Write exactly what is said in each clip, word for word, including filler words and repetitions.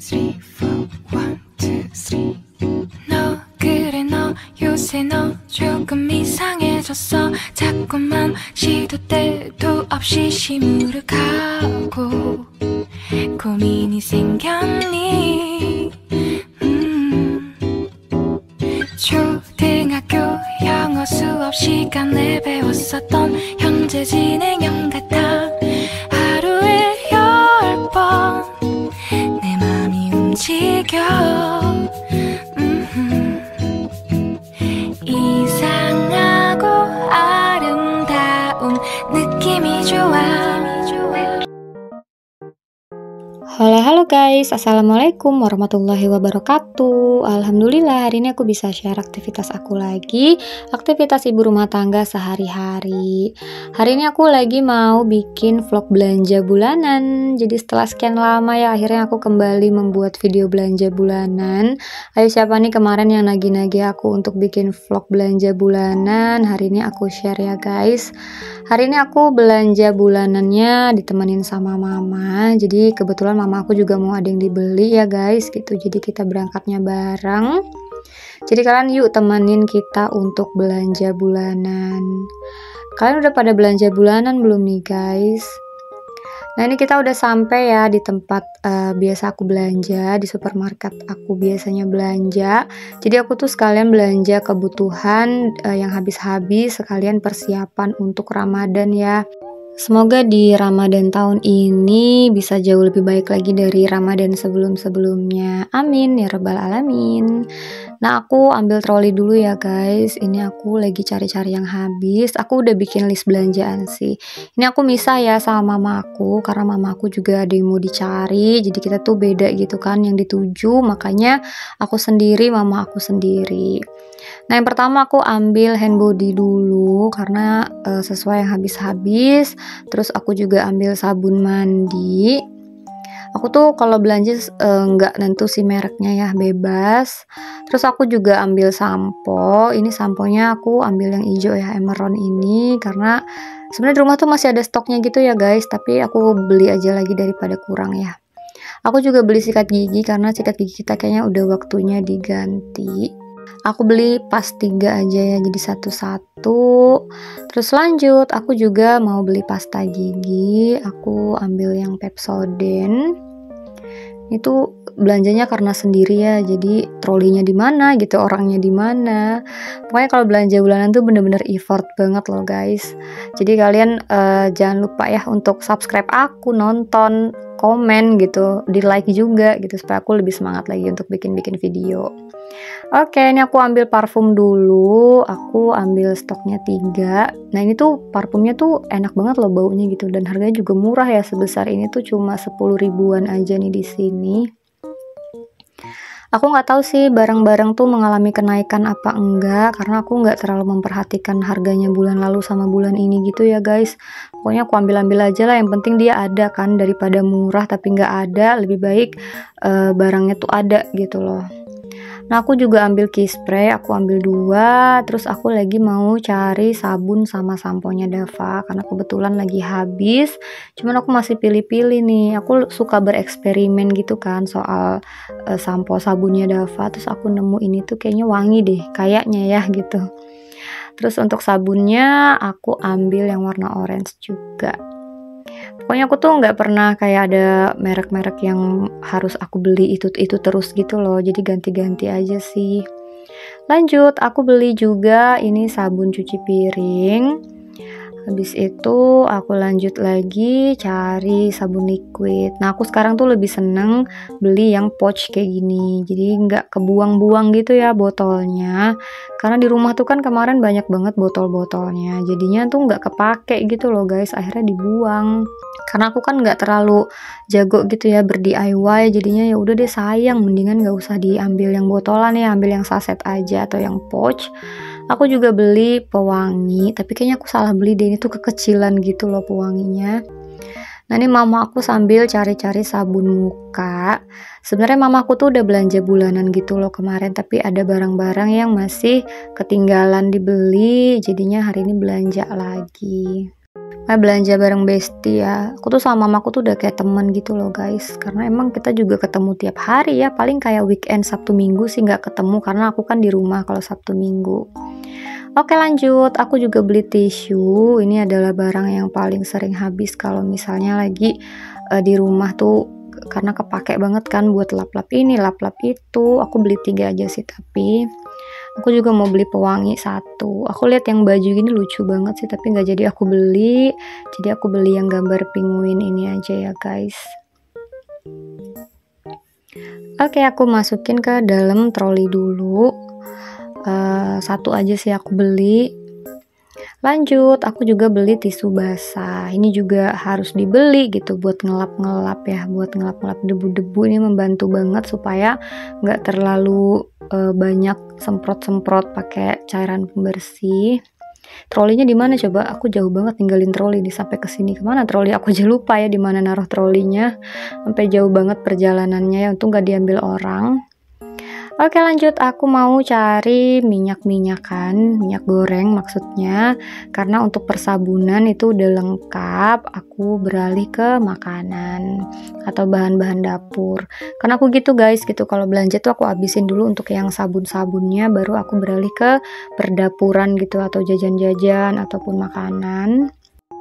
three, four, one, two, three. 너 그래 너 요새 너 조금 이상해졌어. 자꾸만 시도 때도 없이 시무룩하고 고민이 생겼니. 음. 초등학교 영어 수업 시간에 배웠었던 현재 진행형 같아. 하루에 열 번 내 맘이 움직여. 음흠. 이상하고 아름다운 느낌이 좋아. Halo halo guys, assalamualaikum warahmatullahi wabarakatuh. Alhamdulillah hari ini aku bisa share aktivitas aku lagi, aktivitas ibu rumah tangga sehari-hari. Hari ini aku lagi mau bikin vlog belanja bulanan. Jadi setelah sekian lama ya akhirnya aku kembali membuat video belanja bulanan. Ayo siapa nih kemarin yang nagih-nagih aku untuk bikin vlog belanja bulanan? Hari ini aku share ya guys. Hari ini aku belanja bulanannya ditemenin sama mama. Jadi kebetulan mama aku juga mau ada yang dibeli ya guys gitu. Jadi kita berangkatnya bareng. Jadi kalian yuk temenin kita untuk belanja bulanan. Kalian udah pada belanja bulanan belum nih guys? Nah ini kita udah sampai ya di tempat uh, biasa aku belanja, di supermarket aku biasanya belanja. Jadi aku tuh sekalian belanja kebutuhan uh, yang habis-habis, sekalian persiapan untuk Ramadan ya. Semoga di Ramadan tahun ini bisa jauh lebih baik lagi dari Ramadan sebelum-sebelumnya. Amin ya rabbal alamin. Nah aku ambil troli dulu ya guys. Ini aku lagi cari-cari yang habis. Aku udah bikin list belanjaan sih. Ini aku misah ya sama mama aku, karena mama aku juga ada yang mau dicari. Jadi kita tuh beda gitu kan yang dituju. Makanya aku sendiri, mama aku sendiri. Nah yang pertama aku ambil hand body dulu karena uh, sesuai yang habis-habis. Terus aku juga ambil sabun mandi. Aku tuh kalau belanja nggak uh, nentu sih mereknya ya, bebas. Terus aku juga ambil sampo. Ini samponya aku ambil yang hijau ya, Emeron ini, karena sebenarnya di rumah tuh masih ada stoknya gitu ya guys. Tapi aku beli aja lagi daripada kurang ya. Aku juga beli sikat gigi karena sikat gigi kita kayaknya udah waktunya diganti. Aku beli pas tiga aja ya, jadi satu-satu. Terus lanjut, aku juga mau beli pasta gigi. Aku ambil yang Pepsodent. Itu belanjanya karena sendiri ya, jadi trolinya di mana gitu, orangnya di mana. Pokoknya kalau belanja bulanan tuh bener-bener effort banget loh guys. Jadi kalian uh, jangan lupa ya untuk subscribe aku, nonton, komen gitu, di like juga gitu supaya aku lebih semangat lagi untuk bikin-bikin video. Oke, ini aku ambil parfum dulu. Aku ambil stoknya tiga. Nah ini tuh parfumnya tuh enak banget loh baunya gitu, dan harganya juga murah ya, sebesar ini tuh cuma sepuluh ribuan aja nih di sini. Aku nggak tahu sih barang-barang tuh mengalami kenaikan apa enggak, karena aku nggak terlalu memperhatikan harganya bulan lalu sama bulan ini gitu ya guys. Pokoknya aku ambil-ambil aja lah, yang penting dia ada kan, daripada murah tapi nggak ada, lebih baik uh, barangnya tuh ada gitu loh. Nah aku juga ambil key spray, aku ambil dua. Terus aku lagi mau cari sabun sama samponya Dava karena kebetulan lagi habis. Cuman aku masih pilih-pilih nih. Aku suka bereksperimen gitu kan soal uh, sampo sabunnya Dava. Terus aku nemu ini tuh kayaknya wangi deh, kayaknya ya gitu. Terus untuk sabunnya aku ambil yang warna orange juga. Pokoknya aku tuh nggak pernah kayak ada merek-merek yang harus aku beli itu-itu terus gitu loh. Jadi ganti-ganti aja sih. Lanjut, aku beli juga ini sabun cuci piring. Habis itu aku lanjut lagi cari sabun liquid. Nah aku sekarang tuh lebih seneng beli yang pouch kayak gini, jadi nggak kebuang-buang gitu ya botolnya. Karena di rumah tuh kan kemarin banyak banget botol-botolnya, jadinya tuh nggak kepake gitu loh guys, akhirnya dibuang. Karena aku kan nggak terlalu jago gitu ya ber-D I Y, jadinya ya udah deh sayang, mendingan nggak usah diambil yang botolan ya, ambil yang saset aja atau yang pouch. Aku juga beli pewangi, tapi kayaknya aku salah beli deh, ini tuh kekecilan gitu loh pewanginya. Nah ini mama aku sambil cari-cari sabun muka. Sebenarnya mama aku tuh udah belanja bulanan gitu loh kemarin, tapi ada barang-barang yang masih ketinggalan dibeli, jadinya hari ini belanja lagi. Nah, belanja bareng bestie ya. Aku tuh sama mamaku tuh udah kayak temen gitu loh guys. Karena emang kita juga ketemu tiap hari ya. Paling kayak weekend Sabtu Minggu sih nggak ketemu karena aku kan di rumah kalau Sabtu Minggu. Oke lanjut, aku juga beli tisu. Ini adalah barang yang paling sering habis kalau misalnya lagi uh, di rumah tuh, karena kepake banget kan buat lap-lap ini, lap-lap itu. Aku beli tiga aja sih, tapi aku juga mau beli pewangi satu. Aku lihat yang baju gini lucu banget sih, tapi nggak jadi aku beli. Jadi aku beli yang gambar penguin ini aja ya guys. Oke, aku masukin ke dalam troli dulu. Uh, satu aja sih aku beli. Lanjut, aku juga beli tisu basah. Ini juga harus dibeli gitu buat ngelap-ngelap ya, buat ngelap-ngelap debu-debu. Ini membantu banget supaya nggak terlalu uh, banyak semprot-semprot pakai cairan pembersih. Trolinya di mana coba? Aku jauh banget ninggalin troli nih sampai ke sini. Kemana troli? Aku aja lupa ya di mana naruh trolinya. Sampai jauh banget perjalanannya ya, untung nggak diambil orang. Oke lanjut, aku mau cari minyak-minyakan, minyak goreng maksudnya, karena untuk persabunan itu udah lengkap. Aku beralih ke makanan atau bahan-bahan dapur, karena aku gitu guys gitu, kalau belanja tuh aku habisin dulu untuk yang sabun-sabunnya, baru aku beralih ke perdapuran gitu atau jajan-jajan ataupun makanan.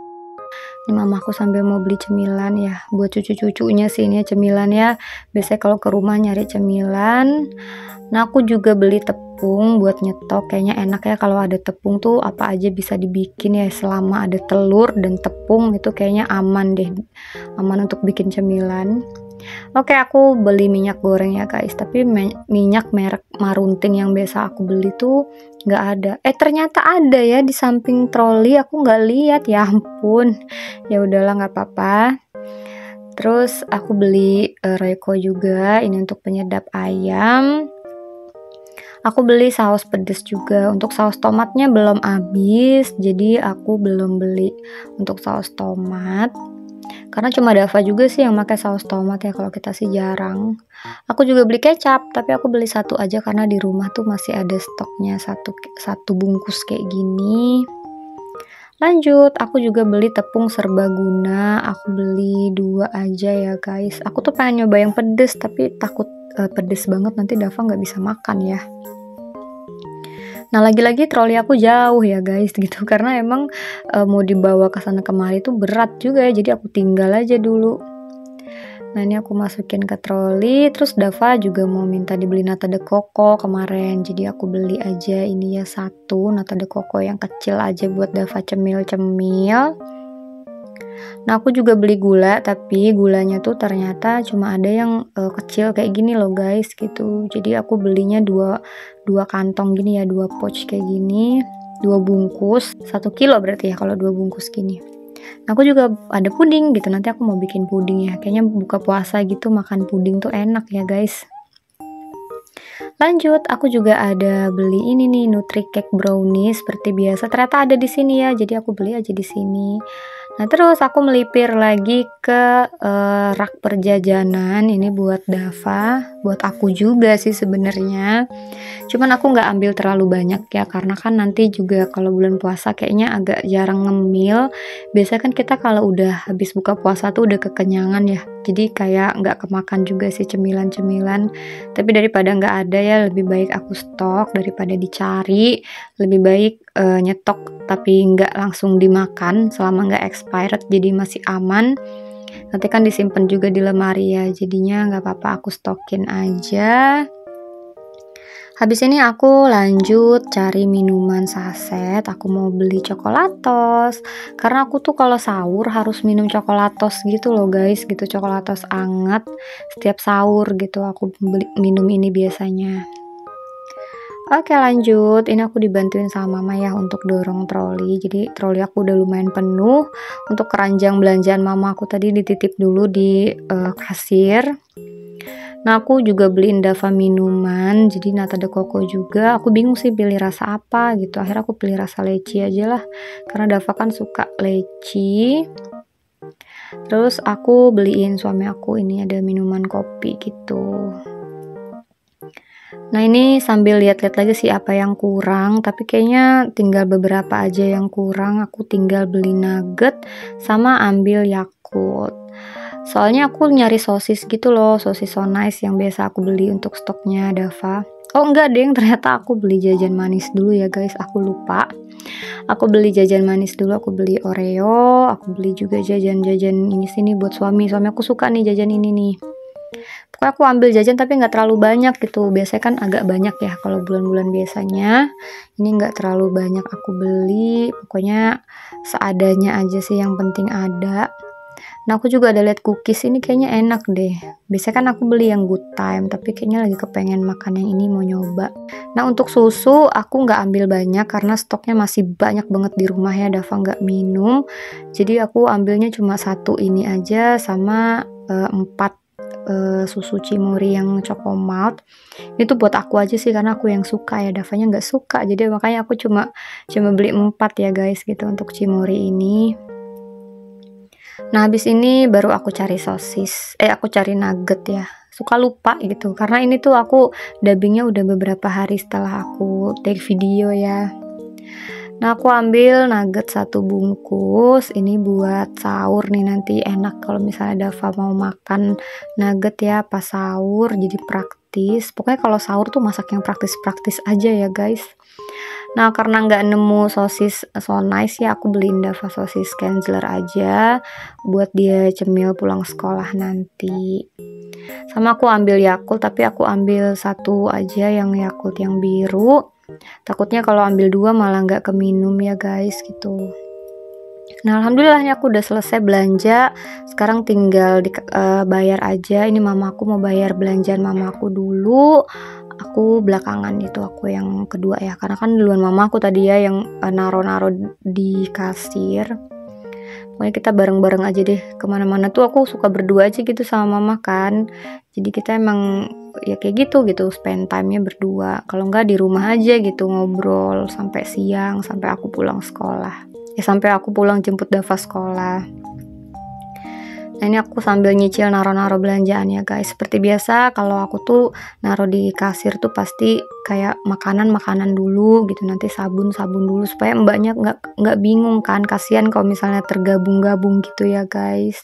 Ini mamaku sambil mau beli cemilan ya buat cucu-cucunya sih, ini cemilan ya, biasanya kalau ke rumah nyari cemilan. Nah aku juga beli tepung buat nyetok, kayaknya enak ya kalau ada tepung tuh apa aja bisa dibikin ya, selama ada telur dan tepung itu kayaknya aman deh, aman untuk bikin cemilan. Oke, aku beli minyak goreng ya guys, tapi minyak merek Marunting yang biasa aku beli tuh nggak ada. Eh ternyata ada ya di samping troli, aku nggak lihat, ya ampun. Ya udahlah nggak apa-apa. Terus aku beli uh, Royco juga, ini untuk penyedap ayam. Aku beli saus pedas juga. Untuk saus tomatnya belum habis, jadi aku belum beli untuk saus tomat. Karena cuma Dava juga sih yang pakai saus tomat ya, kalau kita sih jarang. Aku juga beli kecap, tapi aku beli satu aja karena di rumah tuh masih ada stoknya satu satu bungkus kayak gini. Lanjut, aku juga beli tepung serbaguna. Aku beli dua aja ya guys. Aku tuh pengen nyoba yang pedes, tapi takut uh, pedes banget nanti Dava nggak bisa makan ya. Nah lagi-lagi troli aku jauh ya guys gitu, karena emang e, mau dibawa ke sana kemari tuh berat juga ya, jadi aku tinggal aja dulu. Nah ini aku masukin ke troli. Terus Dava juga mau minta dibeli nata de coco kemarin, jadi aku beli aja ini ya satu nata de coco yang kecil aja buat Dava cemil-cemil. Nah aku juga beli gula, tapi gulanya tuh ternyata cuma ada yang uh, kecil kayak gini loh guys gitu. Jadi aku belinya dua dua kantong gini ya, dua pouch kayak gini, dua bungkus, satu kilo berarti ya kalau dua bungkus gini. Nah, aku juga ada puding gitu, nanti aku mau bikin puding ya. Kayaknya buka puasa gitu makan puding tuh enak ya guys. Lanjut, aku juga ada beli ini nih Nutri Cake Brownie seperti biasa. Ternyata ada di sini ya, jadi aku beli aja di sini. Nah terus aku melipir lagi ke uh, rak perjajanan. Ini buat Dava, buat aku juga sih sebenarnya. Cuman aku nggak ambil terlalu banyak ya, karena kan nanti juga kalau bulan puasa kayaknya agak jarang ngemil. Biasanya kan kita kalau udah habis buka puasa tuh udah kekenyangan ya, jadi kayak nggak kemakan juga sih cemilan-cemilan. Tapi daripada nggak ada ya, lebih baik aku stok daripada dicari. Lebih baik uh, nyetok tapi nggak langsung dimakan selama nggak expired, jadi masih aman. Nanti kan disimpan juga di lemari ya, jadinya nggak apa-apa aku stokin aja. Habis ini aku lanjut cari minuman saset. Aku mau beli coklatos, karena aku tuh kalau sahur harus minum coklatos gitu loh guys, gitu, coklatos anget setiap sahur gitu. Aku beli minum ini biasanya. Oke lanjut, ini aku dibantuin sama mama ya untuk dorong troli. Jadi troli aku udah lumayan penuh. Untuk keranjang belanjaan mama aku tadi dititip dulu di uh, kasir. Nah aku juga beliin Dava minuman, jadi nata de coco juga. Aku bingung sih pilih rasa apa gitu, akhirnya aku pilih rasa leci aja lah, karena Dava kan suka leci. Terus aku beliin suami aku ini ada minuman kopi gitu. Nah ini sambil lihat-lihat lagi sih apa yang kurang, tapi kayaknya tinggal beberapa aja yang kurang. Aku tinggal beli nugget sama ambil Yakult. Soalnya aku nyari sosis gitu loh, sosis so nice yang biasa aku beli untuk stoknya Dava. Oh enggak deng, ternyata aku beli jajan manis dulu ya guys, aku lupa. Aku beli jajan manis dulu, aku beli Oreo, aku beli juga jajan-jajan ini sini buat suami. Suami aku suka nih jajan ini nih. Pokoknya aku ambil jajan tapi nggak terlalu banyak gitu. Biasanya kan agak banyak ya kalau bulan-bulan biasanya. Ini nggak terlalu banyak aku beli. Pokoknya seadanya aja sih, yang penting ada. Nah aku juga ada lihat cookies ini kayaknya enak deh. Biasanya kan aku beli yang Good Time, tapi kayaknya lagi kepengen makan yang ini, mau nyoba. Nah untuk susu aku nggak ambil banyak karena stoknya masih banyak banget di rumah ya, Dava nggak minum. Jadi aku ambilnya cuma satu ini aja sama uh, empat uh, susu Cimory yang Choco Malt. Itu buat aku aja sih karena aku yang suka ya, Davanya nggak suka. Jadi makanya aku cuma cuma beli empat ya guys gitu untuk Cimory ini. Nah habis ini baru aku cari sosis, eh aku cari nugget ya. Suka lupa gitu, karena ini tuh aku dubbingnya udah beberapa hari setelah aku take video ya. Nah aku ambil nugget satu bungkus, ini buat sahur nih, nanti enak kalau misalnya Dava mau makan nugget ya pas sahur, jadi praktis. Pokoknya kalau sahur tuh masak yang praktis-praktis aja ya guys. Nah karena nggak nemu sosis so nice ya, aku beliin Dava sosis Kenzler aja buat dia cemil pulang sekolah nanti. Sama aku ambil Yakult, tapi aku ambil satu aja yang Yakult yang biru. Takutnya kalau ambil dua malah nggak keminum ya guys gitu. Nah alhamdulillah ini aku udah selesai belanja. Sekarang tinggal di, uh, bayar aja. Ini mamaku mau bayar belanjaan mamaku dulu. Aku belakangan itu, aku yang kedua ya, karena kan duluan mamaku tadi ya yang uh, naro-naro di kasir. Pokoknya kita bareng-bareng aja deh kemana-mana tuh, aku suka berdua aja gitu sama mama kan. Jadi kita emang ya kayak gitu gitu, spend time-nya berdua. Kalau nggak di rumah aja gitu ngobrol sampai siang, sampai aku pulang sekolah. Ya sampai aku pulang jemput Dava sekolah. Nah ini aku sambil nyicil naro-naro belanjaan ya guys. Seperti biasa kalau aku tuh naro di kasir tuh pasti kayak makanan-makanan dulu gitu, nanti sabun-sabun dulu supaya mbaknya nggak nggak bingung kan. Kasihan kalau misalnya tergabung-gabung gitu ya guys.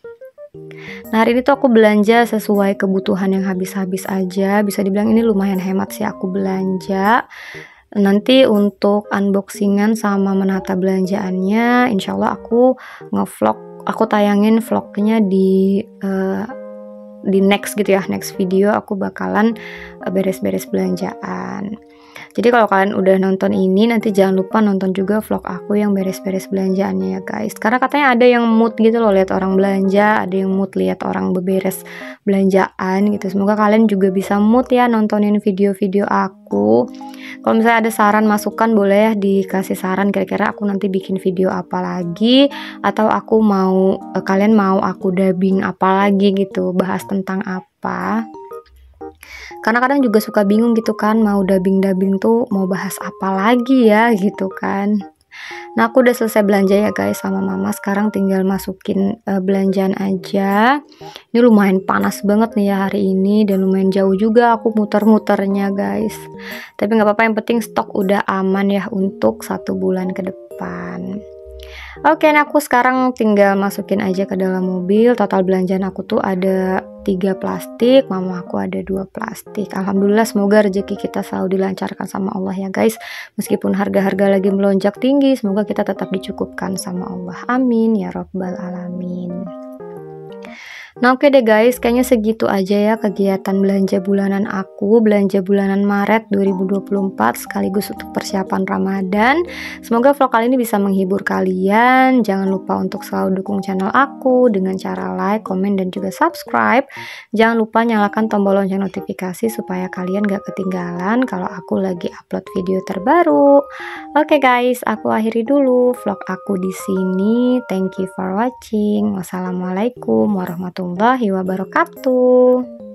Nah hari ini tuh aku belanja sesuai kebutuhan yang habis-habis aja. Bisa dibilang ini lumayan hemat sih aku belanja. Nanti untuk unboxingan sama menata belanjaannya, insya Allah aku ngevlog. Aku tayangin vlognya di uh, di next gitu ya, next video aku bakalan uh, beres-beres belanjaan. Jadi kalau kalian udah nonton ini, nanti jangan lupa nonton juga vlog aku yang beres-beres belanjaannya ya guys. Karena katanya ada yang mood gitu loh lihat orang belanja, ada yang mood lihat orang beberes belanjaan gitu. Semoga kalian juga bisa mood ya nontonin video-video aku. Kalau misalnya ada saran masukan boleh ya dikasih saran, kira-kira aku nanti bikin video apa lagi, atau aku mau eh, kalian mau aku dubbing apa lagi gitu, bahas tentang apa. Karena kadang juga suka bingung gitu kan, mau dubbing-dubbing tuh mau bahas apa lagi ya gitu kan. Nah aku udah selesai belanja ya guys sama mama, sekarang tinggal masukin uh, belanjaan aja. Ini lumayan panas banget nih ya hari ini, dan lumayan jauh juga aku muter-muternya guys. Tapi nggak apa-apa, yang penting stok udah aman ya untuk satu bulan ke depan. Oke, nah aku sekarang tinggal masukin aja ke dalam mobil. Total belanjaan aku tuh ada tiga plastik, mama aku ada dua plastik. Alhamdulillah, semoga rezeki kita selalu dilancarkan sama Allah ya guys. Meskipun harga-harga lagi melonjak tinggi, semoga kita tetap dicukupkan sama Allah. Amin ya robbal alamin. Nah oke deh guys, kayaknya segitu aja ya kegiatan belanja bulanan aku, belanja bulanan Maret dua ribu dua puluh empat sekaligus untuk persiapan Ramadan. Semoga vlog kali ini bisa menghibur kalian. Jangan lupa untuk selalu dukung channel aku dengan cara like, komen, dan juga subscribe. Jangan lupa nyalakan tombol lonceng notifikasi supaya kalian gak ketinggalan kalau aku lagi upload video terbaru. Oke guys, aku akhiri dulu vlog aku di sini. Thank you for watching. Wassalamualaikum warahmatullahi wabarakatuh.